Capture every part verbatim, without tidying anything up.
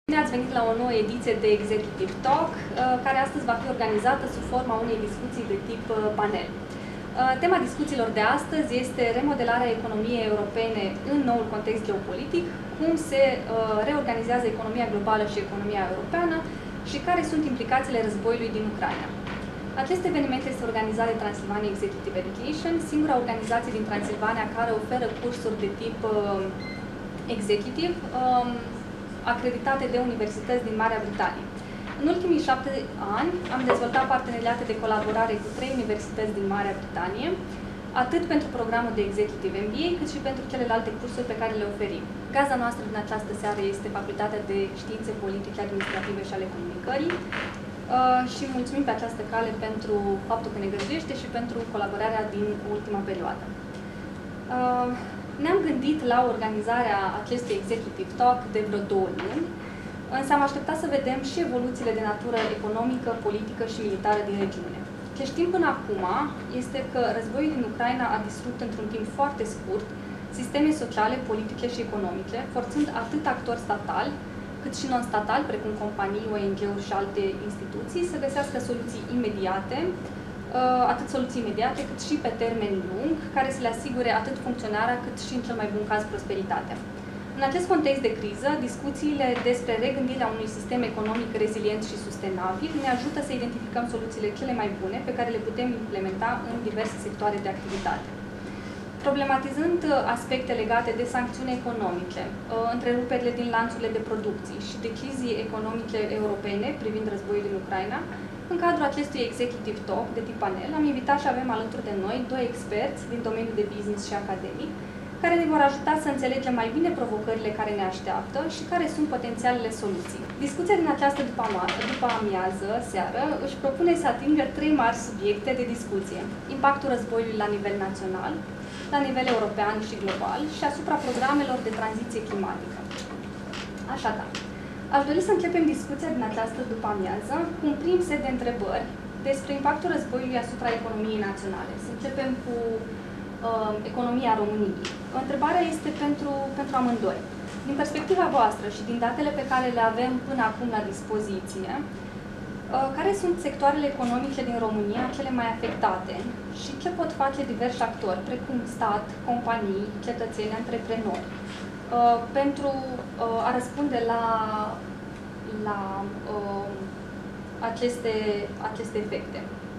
Bine ați venit la o nouă ediție de Executive Talk, care astăzi va fi organizată sub forma unei discuții de tip panel. Tema discuțiilor de astăzi este remodelarea economiei europene în noul context geopolitic, cum se reorganizează economia globală și economia europeană și care sunt implicațiile războiului din Ucraina. Acest eveniment este organizat de Transilvania Executive Education, singura organizație din Transilvania care oferă cursuri de tip executive, acreditate de universități din Marea Britanie. În ultimii șapte ani am dezvoltat parteneriate de colaborare cu trei universități din Marea Britanie, atât pentru programul de Executive M B A, cât și pentru celelalte cursuri pe care le oferim. Gazda noastră din această seară este Facultatea de Științe Politice, Administrative și ale Comunicării și mulțumim pe această cale pentru faptul că ne găzduiește și pentru colaborarea din ultima perioadă. Ne-am gândit la organizarea acestui Executive Talk de vreo două luni, însă am așteptat să vedem și evoluțiile de natură economică, politică și militară din regiune. Ce știm până acum este că războiul din Ucraina a distrupt într-un timp foarte scurt sisteme sociale, politice și economice, forțând atât actori statali, cât și non-statali, precum companii, O N G-uri și alte instituții, să găsească soluții imediate, atât soluții imediate, cât și pe termen lung, care să le asigure atât funcționarea, cât și, în cel mai bun caz, prosperitatea. În acest context de criză, discuțiile despre regândirea unui sistem economic rezilient și sustenabil ne ajută să identificăm soluțiile cele mai bune pe care le putem implementa în diverse sectoare de activitate. Problematizând aspecte legate de sancțiuni economice, întreruperile din lanțurile de producții și decizii economice europene privind războiul din Ucraina, în cadrul acestui Executive Talk de tip panel, am invitat și avem alături de noi doi experți din domeniul de business și academic, care ne vor ajuta să înțelegem mai bine provocările care ne așteaptă și care sunt potențialele soluții. Discuția din această după, după amiază, seară, își propune să atingă trei mari subiecte de discuție: impactul războiului la nivel național, la nivel european și global și asupra programelor de tranziție climatică. Așadar, aș dori să începem discuția din această după amiază cu un prim set de întrebări despre impactul războiului asupra economiei naționale. Să începem cu uh, economia României. Întrebarea este pentru, pentru amândoi. Din perspectiva voastră și din datele pe care le avem până acum la dispoziție, uh, care sunt sectoarele economice din România cele mai afectate și ce pot face diversi actori, precum stat, companii, cetățeni, antreprenori, Uh, pentru uh, a răspunde la, la uh, aceste, aceste efecte.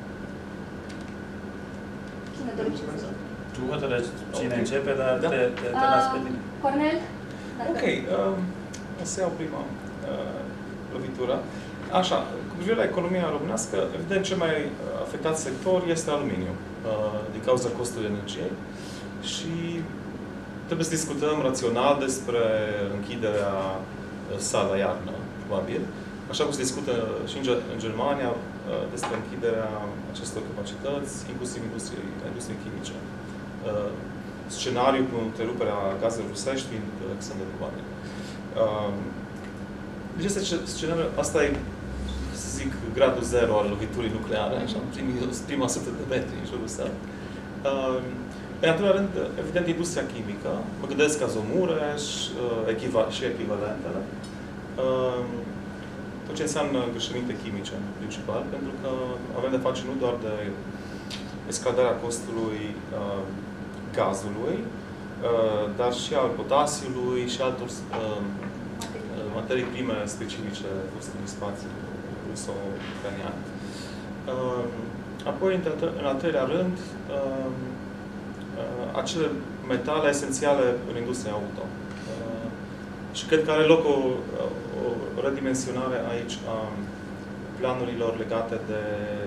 Cine dorește să zic? Tu hotărăști cine okay. începe, dar da. te, te, te las pe tine. Cornel? Ok. Uh, o să iau prima uh, lovitură. Așa, cu privire la economia românească, evident, cel mai afectat sector este aluminiu, uh, din cauza costului energiei. Și trebuie să discutăm rațional despre închiderea sa la iarnă, probabil. Așa cum se discută și în Germania despre închiderea acestor capacități, inclusiv industriei, industriei chimice. Scenariul cu întreruperea gazelor rusești fiind extrem de probabil. Deci este scenariul, asta e, să zic, gradul zero al loviturii nucleare, așa, prima sută de metri în jurul său. În al doilea rând, evident, industria chimică. Mă gândesc Azomureș și echivalentele. Tot ce înseamnă îngrășăminte chimice, în principal, pentru că avem de face nu doar de escaladarea costului gazului, dar și al potasiului și altor materii prime specifice puse din spațiul ruso-ucrainean. Apoi, în al treilea rând, acele metale esențiale în industria auto. Și cred că are loc o, o redimensionare aici a planurilor legate de,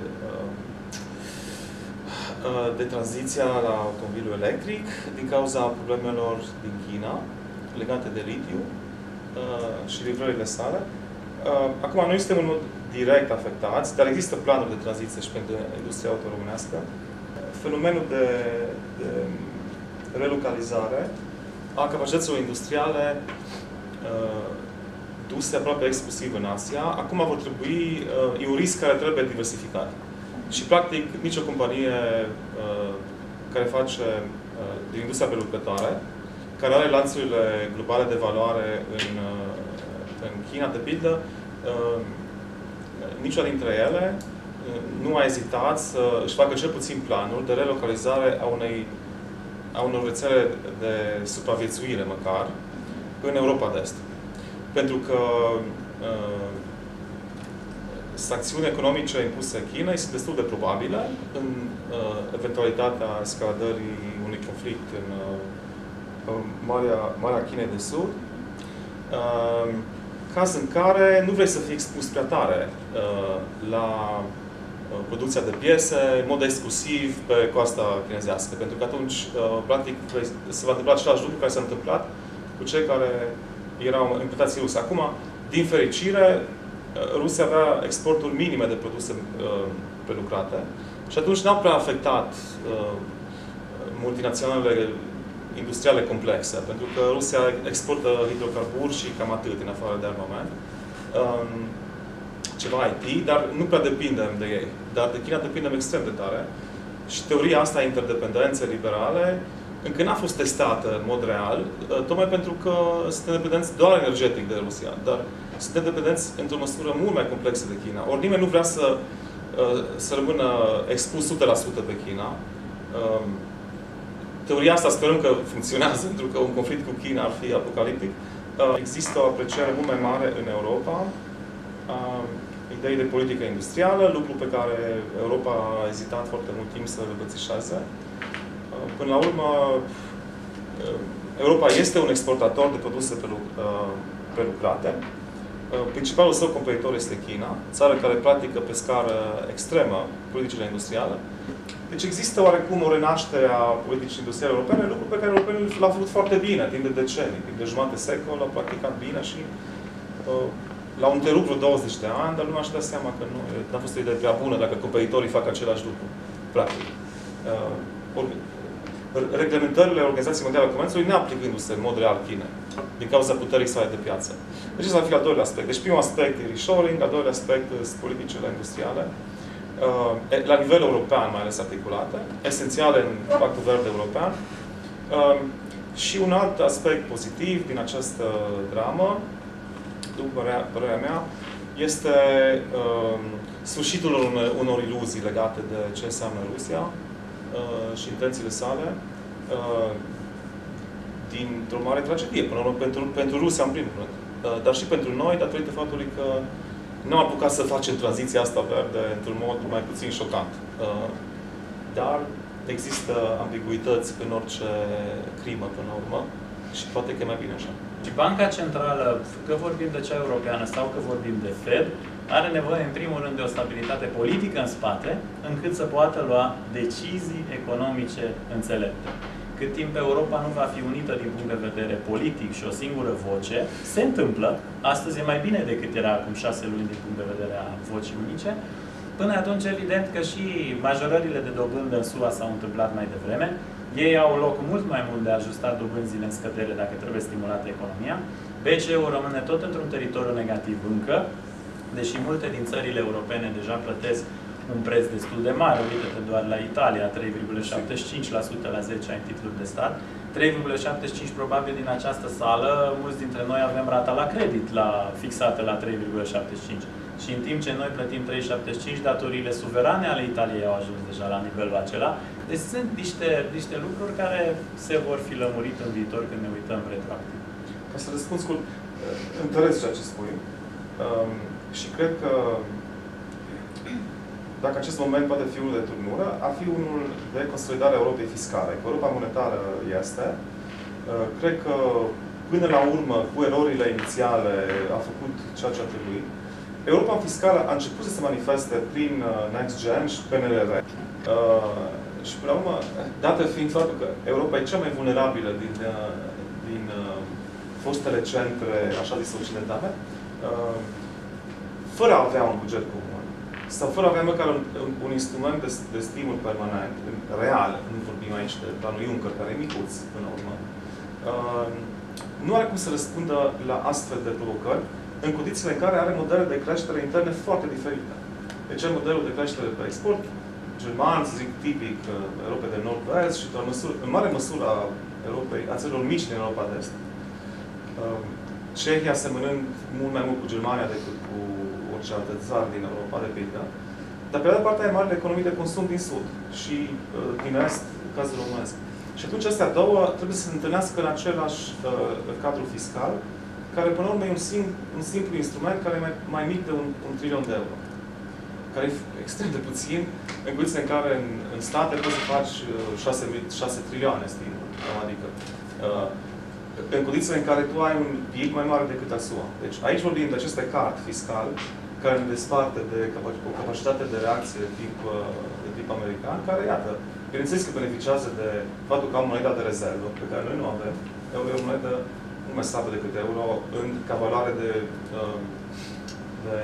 de tranziția la automobilul electric din cauza problemelor din China legate de litiu și livrările sale. Acum, noi suntem în mod direct afectați, dar există planuri de tranziție și pentru industria auto românească. Fenomenul de, de relocalizare a capacităților industriale uh, duse aproape exclusiv în Asia. Acum vor trebui, uh, e un risc care trebuie diversificat. Și, practic, nicio companie uh, care face uh, din industria prelucrătoare, care are lanțurile globale de valoare în, uh, în China, de pildă, niciuna dintre ele nu a ezitat să își facă cel puțin planuri de relocalizare a unei a unor rețele de supraviețuire, măcar, în Europa de Est. Pentru că uh, sancțiuni economice impuse Chinei sunt destul de probabile în uh, eventualitatea escaladării unui conflict în uh, Marea, Marea Chinei de Sud, uh, caz în care nu vrei să fii expus prea tare uh, la producția de piese, în mod exclusiv pe coasta chinezească. Pentru că atunci, practic, se va întâmpla același lucru care s-a întâmplat cu cei care erau imputații rusi. Acum, din fericire, Rusia avea exporturi minime de produse prelucrate și atunci n-au prea afectat multinaționalele industriale complexe, pentru că Rusia exportă hidrocarburi și cam atât, în afară de armament. Ceva I T, dar nu prea depindem de ei. Dar de China depindem extrem de tare. Și teoria asta a interdependenței liberale încă n-a fost testată în mod real, tocmai pentru că suntem dependenți doar energetic de Rusia. Dar suntem dependenți într-o măsură mult mai complexă de China. Ori nimeni nu vrea să, să rămână expus o sută la sută pe China. Teoria asta sperăm că funcționează, pentru că un conflict cu China ar fi apocaliptic. Există o apreciere mult mai mare în Europa idei de politică industrială, lucru pe care Europa a ezitat foarte mult timp să le îmbrățișeze. Până la urmă, Europa este un exportator de produse prelucrate. Principalul său competitor este China, țară care practică pe scară extremă politicile industriale. Deci există oarecum o renaștere a politicii industriale europene, lucru pe care europenii l-au făcut foarte bine, timp de decenii, timp de jumătate secol, l-au practicat bine și l-au întrerupt vreo douăzeci de ani, dar lumea își dă seama că nu a fost o idee prea bună dacă competitorii fac același lucru, practic. Uh, reglementările Organizației Mondiale a Comerțului neaplicându-se în mod real Chinei, din cauza puterii sale de piață. Deci ăsta ar fi al doilea aspect. Deci primul aspect e reshoring, al doilea aspect sunt politicile industriale, uh, la nivel european mai ales articulate, esențiale în Pactul Verde European. Uh, și un alt aspect pozitiv din această dramă, după părerea mea, este uh, sfârșitul unor, unor iluzii legate de ce înseamnă Rusia uh, și intențiile sale uh, dintr-o mare tragedie, până la urmă, pentru, pentru Rusia, în primul rând. Uh, dar și pentru noi, datorită faptului că nu am apucat să facem tranziția asta verde într-un mod mai puțin șocant. Uh, dar există ambiguități în orice crimă, până la urmă, și poate că e mai bine așa. Și Banca Centrală, că vorbim de cea europeană sau că vorbim de Fed, are nevoie, în primul rând, de o stabilitate politică în spate, încât să poată lua decizii economice înțelepte. Cât timp Europa nu va fi unită din punct de vedere politic și o singură voce, se întâmplă, astăzi e mai bine decât era acum șase luni din punct de vedere a vocii unice, până atunci, evident că și majorările de dobândă în S U A s-au întâmplat mai devreme. Ei au loc mult mai mult de a ajusta dobânzile în scădere dacă trebuie stimulată economia. B C E-ul rămâne tot într-un teritoriu negativ încă, deși multe din țările europene deja plătesc un preț destul de mare. Uite-te doar la Italia, trei virgulă șaptezeci și cinci la sută la zece ani titluri de stat. trei virgulă șaptezeci și cinci probabil din această sală, mulți dintre noi avem rata la credit la, fixată la trei virgulă șaptezeci și cinci. Și în timp ce noi plătim trei virgulă șaptezeci și cinci, datoriile suverane ale Italiei au ajuns deja la nivelul acela. Deci sunt niște, niște lucruri care se vor fi lămurit în viitor când ne uităm retroactiv. Ca să răspund scurt, întăresc ceea ce spui. Um, și cred că dacă acest moment poate fi unul de turnură, ar fi unul de consolidare a Europei fiscale. Că Europa monetară este. Uh, cred că până la urmă, cu erorile inițiale, a făcut ceea ce a trebuit. Europa fiscală a început să se manifeste prin uh, Next Gen și P N R R. Uh, și până la urmă, dată fiind faptul că Europa e cea mai vulnerabilă din, uh, din uh, fostele centre, așa zis, occidentale, uh, fără a avea un buget comun, sau fără a avea măcar un, un, un instrument de, de stimul permanent, real, nu vorbim aici de planul Juncker, care e micuț, până la urmă, uh, nu are cum să răspundă la astfel de provocări, în condițiile în care are modele de creștere interne foarte diferite. Deci are modelul de creștere pe export, german, să zic, tipic Europei de Nord-Est și, măsură, în mare măsură, a, Europei, a țărilor mici din Europa de Est. Cehia semănând mult mai mult cu Germania decât cu orice altă țară din Europa, de pildă. Dar pe de altă parte ai marile economii de consum din Sud și uh, din Est, cazul românesc. Și atunci astea două trebuie să se întâlnească în același uh, cadru fiscal, care până la urmă e un, sim, un simplu instrument care e mai, mai mic de un, un trilion de euro. Care e extrem de puțin, în condiții în care în, în state poți să faci șase trilioane, stimul. Adică, uh, în condițiile în care tu ai un P I B mai mare decât a S U A. Deci aici vorbim de acest card fiscal care ne desparte de o capacitate de reacție de tip, de tip american, care, iată, bineînțeles că beneficiază de faptul că am moneda de rezervă, pe care noi nu avem. Euro e o monedă mult mai slabă decât euro, în, ca valoare de, de,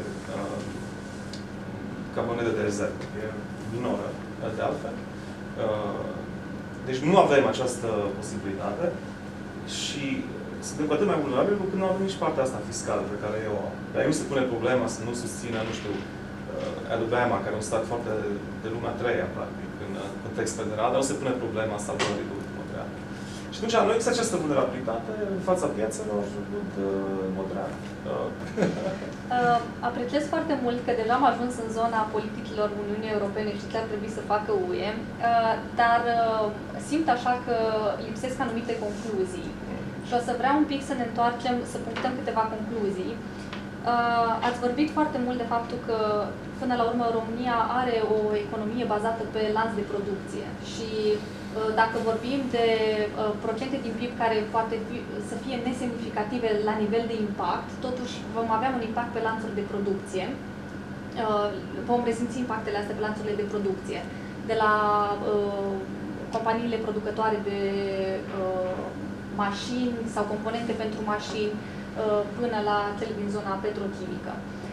ca monedă de rezervă. E minoră, de altfel. Deci nu avem această posibilitate și suntem cu atât mai vulnerabili cu când nu avem nici partea asta fiscală pe care eu o am. Dar nu se pune problema să nu susțină, nu știu, Alabama, care e un stat foarte de lumea a treia, practic, în context federal, dar nu se pune problema salvării de ultimul treia. Și atunci, nu există această vulnerabilitate în fața piațelor în mod real. Uh, apreciez foarte mult că deja am ajuns în zona politicilor Uniunii Europene și ce ar trebui să facă U E, uh, dar uh, simt așa că lipsesc anumite concluzii. Și o să vreau un pic să ne întoarcem, să punctăm câteva concluzii. Uh, ați vorbit foarte mult de faptul că, până la urmă, România are o economie bazată pe lanț de producție. Și uh, dacă vorbim de uh, procente din P I B care poate fi, să fie nesemnificative la nivel de impact, totuși vom avea un impact pe lanțul de producție. Uh, vom resimți impactele astea pe lanțurile de producție. De la uh, companiile producătoare de uh, mașini sau componente pentru mașini, până la cele din zona petrochimică.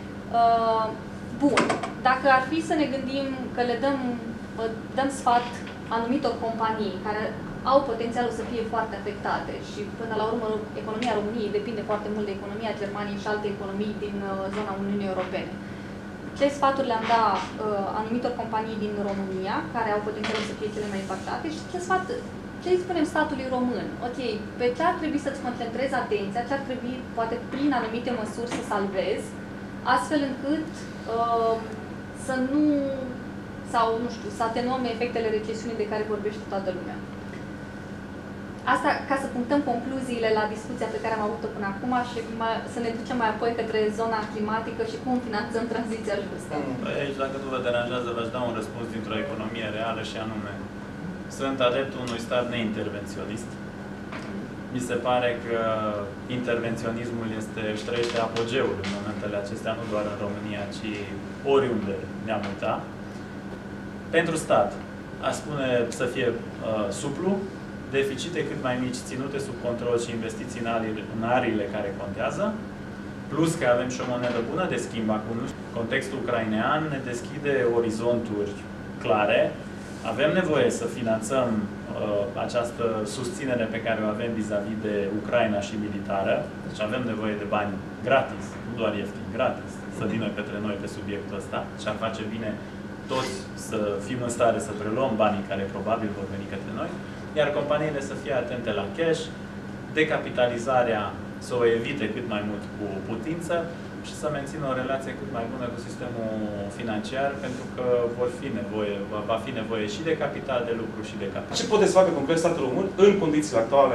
Bun. Dacă ar fi să ne gândim că le dăm, dăm sfat anumitor companii care au potențialul să fie foarte afectate și până la urmă economia României depinde foarte mult de economia Germaniei și alte economii din zona Uniunii Europene. Ce sfaturi le-am dat anumitor companii din România care au potențialul să fie cele mai impactate și ce sfat ce îi spunem statului român? Ok, pe ce ar trebui să-ți concentrezi atenția, ce ar trebui, poate prin anumite măsuri, să salvezi, astfel încât uh, să nu, sau nu știu, să atenuăm efectele recesiunii de care vorbește toată lumea. Asta ca să punctăm concluziile la discuția pe care am avut-o până acum și mai, să ne ducem mai apoi către zona climatică și cum finanțăm tranziția justă. Aici, dacă nu vă deranjează, v-aș da un răspuns dintr-o economie reală și anume: sunt adeptul unui stat neintervenționist. Mi se pare că intervenționismul este, își trăiește apogeul în momentele acestea, nu doar în România, ci oriunde ne-am uitat. Pentru stat, aș spune să fie uh, suplu, deficite cât mai mici, ținute sub control și investiții în arii, în ariile care contează, plus că avem și o monedă bună de schimb acum. Contextul ucrainean ne deschide orizonturi clare. Avem nevoie să finanțăm uh, această susținere pe care o avem vis-a-vis de Ucraina și militară. Deci avem nevoie de bani gratis, nu doar ieftin, gratis, să vină către noi pe subiectul ăsta. Și ar face bine toți să fim în stare să preluăm banii care probabil vor veni către noi, iar companiile să fie atente la cash, decapitalizarea să o evite cât mai mult cu putință și să mențină o relație cât mai bună cu sistemul financiar, pentru că vor fi nevoie, va fi nevoie și de capital de lucru și de capital. Ce poate să facă concret statul român în condițiile actuale,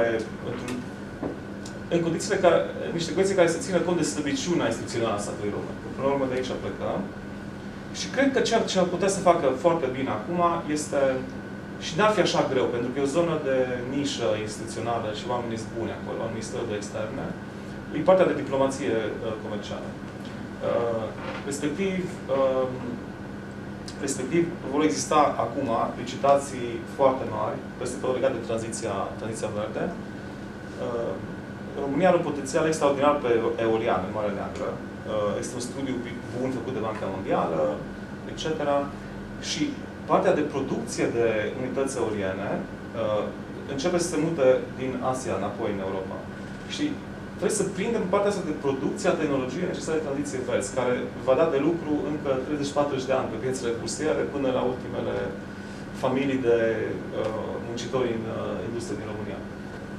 în condițiile care, niște condiții care să țină cont de slăbiciunea instituțională a statului român? Până la urmă de aici plecăm. Și cred că ceea ce ar putea să facă foarte bine acum este, și n-ar fi așa greu, pentru că e o zonă de nișă instituțională și oamenii sunt buni acolo, în Ministerul de Externe, e partea de diplomație uh, comercială. Uh, respectiv, uh, respectiv, vor exista acum licitații foarte mari peste tot legate de tranziția, tranziția verde. Uh, România are un potențial extraordinar pe eolian în Marea Neagră. Uh, este un studiu bun făcut de Banca Mondială, et cetera. Și partea de producție de unități eoliene uh, începe să se mute din Asia înapoi în Europa. Și trebuie să prindem partea asta de producție a tehnologiei necesare de tranziție verzi, care va da de lucru încă treizeci patruzeci de ani pe piețele bursiere până la ultimele familii de uh, muncitori în uh, industrie din România.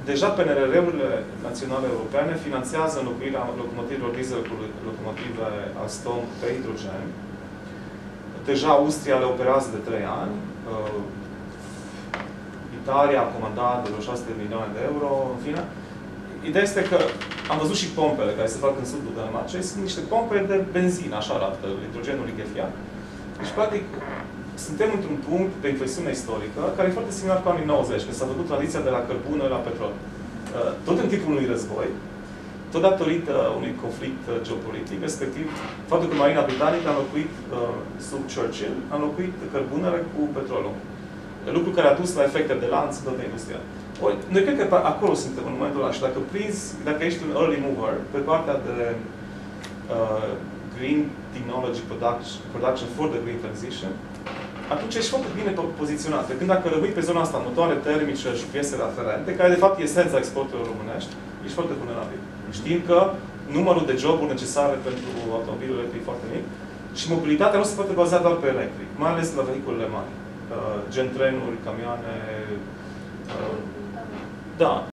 deja P N R R-urile naționale europene finanțează înlocuirea locomotivelor diesel cu locomotive Alstom pe hidrogen. Deja Austria le operează de trei ani. Uh, Italia a comandat de vreo șase sute de milioane de euro, în fine. Ideea este că am văzut și pompele care se fac în sudul Danemarcei. Sunt niște pompe de benzină, așa arată, hidrogenul lichefiat. Deci, practic, suntem într-un punct de inflexiune istorică care e foarte similar cu anii nouăzeci, când s-a făcut tranziția de la cărbune la petrol. Tot în timpul unui război, tot datorită unui conflict geopolitic, respectiv faptul că Marina Britanică a înlocuit, sub Churchill, a înlocuit cărbunele cu petrolul. Lucru care a dus la efecte de lanț în toată industria. Ori, noi cred că acolo suntem în momentul ăla și dacă prinzi, dacă ești un early mover pe partea de uh, green technology production, production for the green transition, atunci ești foarte bine poziționat. Pe când dacă rămâi pe zona asta, motoare termice și piese aferente, care de fapt e esența exporturilor românești, ești foarte vulnerabil. Știm că numărul de joburi necesare pentru automobilul electric e foarte mic și mobilitatea nu se poate baza doar pe electric, mai ales la vehiculele mari. Uh, gen trenuri, camioane... Uh, da.